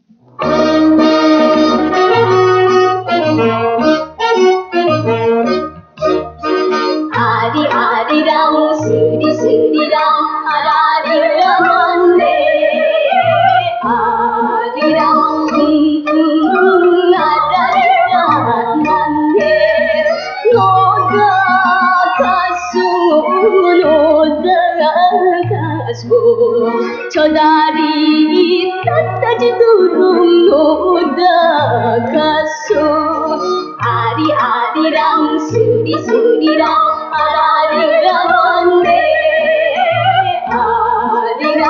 아리아리랑 스리스리랑 아라리가 왔네. 아리랑 아라리가 왔네. 노다 가수 노다 가수 저 다리 따따지도록 노다 가수 아리아리랑 스리스리랑 아라리가 왔네. 아리랑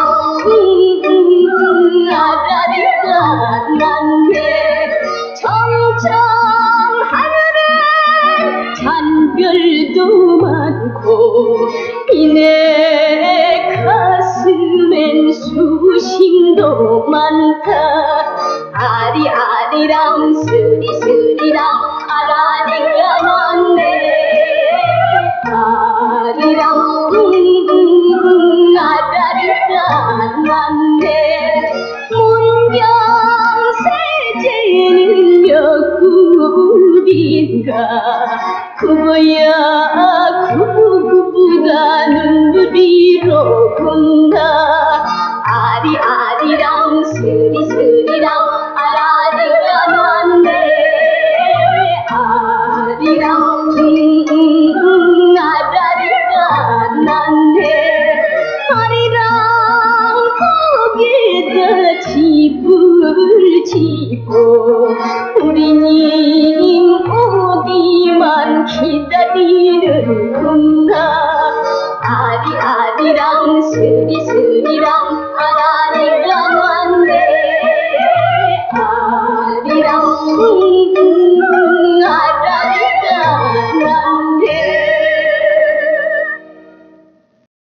아라리가 났네. 점점 하늘에 잔별도 많고 이내 가슴엔 수심도 많다. 아리아리랑 스리스리랑 아라리가 났네. 아리랑 아라리가 났네. 문경세제는 몇 굽인가. 구보야 구부구부가 눈부리로 군다. 아리아리랑 스리스리랑 아라리가 났네. 아리랑 아라리가 났네. 아리랑 거기다 집을 짓고 우리님 오기만 기다리는구나. 아리아리랑 스리스리랑 아라리가 왔네. 아리랑